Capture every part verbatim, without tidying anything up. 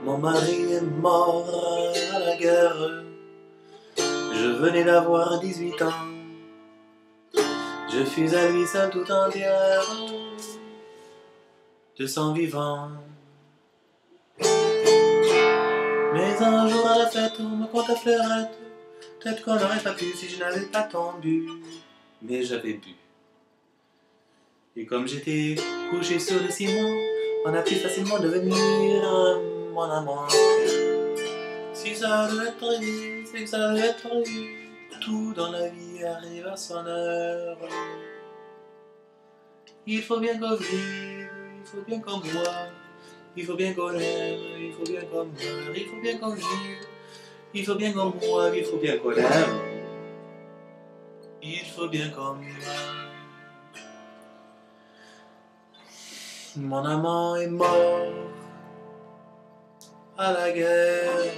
Mon mari est mort à la guerre. Je venais d'avoir dix-huit ans. Je fus à lui seul tout entière de sang vivant. Mais un jour à la fête, on me compte à fleurette. Peut-être qu'on n'aurait pas pu si je n'avais pas tant bu. Mais j'avais bu. Et comme j'étais couché sur le ciment, on a pu facilement devenir mon amant. Si ça devait être prévu, c'est que ça devait être prévu. Tout dans la vie arrive à son heure. Il faut bien qu'on vive, il faut bien qu'on boive, il faut bien qu'on aime, il faut bien qu'on meure, il faut bien qu'on vive, il faut bien qu'on boive, il faut bien qu'on aime, il faut bien qu'on meure. Mon amant est mort à la guerre.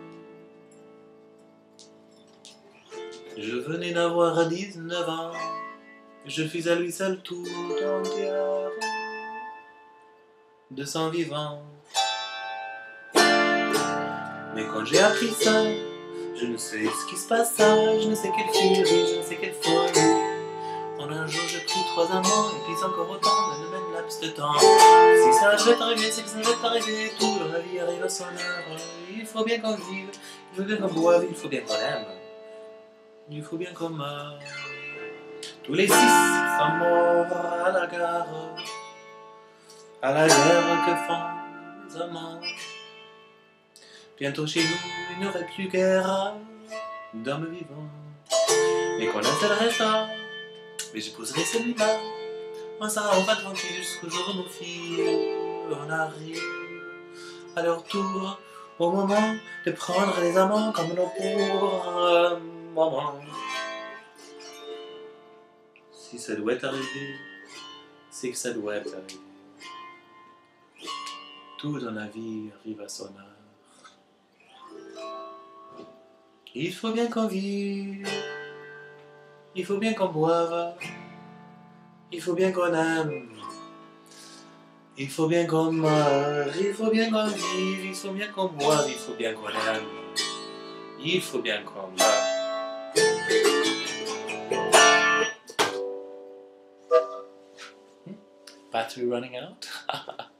Je venais d'avoir dix-neuf ans. Je fus à lui seul tout entière de sang vivant. Mais quand j'ai appris ça, je ne sais ce qui se passa, je ne sais quelle furie, je ne sais quelle folie. En un jour j'ai pris trois amants, et puis encore autant dans le même laps de temps. Si ça devait arriver, c'est que ça devait arriver. Tout dans la vie arrive à son heure. Il faut bien qu'on vive, il faut bien qu'on boive, il faut bien qu'on aime, il faut bien qu'on meure. Tous les six sont morts à la gare, à la guerre que font les amants. Bientôt chez nous, il n'y aurait plus guère d'hommes vivants. Mais qu'on installera, mais j'épouserai celui-là. On sera enfin tranquille jusqu'au jour où nos filles on arrive à leur tour, au moment de prendre les amants comme nos pauvres mamans. Si ça doit arriver, c'est que ça doit arriver. Tout dans la vie arrive à son heure. Il faut bien qu'on vive, il faut bien qu'on boive, il faut bien qu'on aime, il faut bien qu'on meure, il faut bien qu'on vive, il faut bien qu'on boive, il faut bien qu'on aime, il faut bien qu'on meure. Battery running out?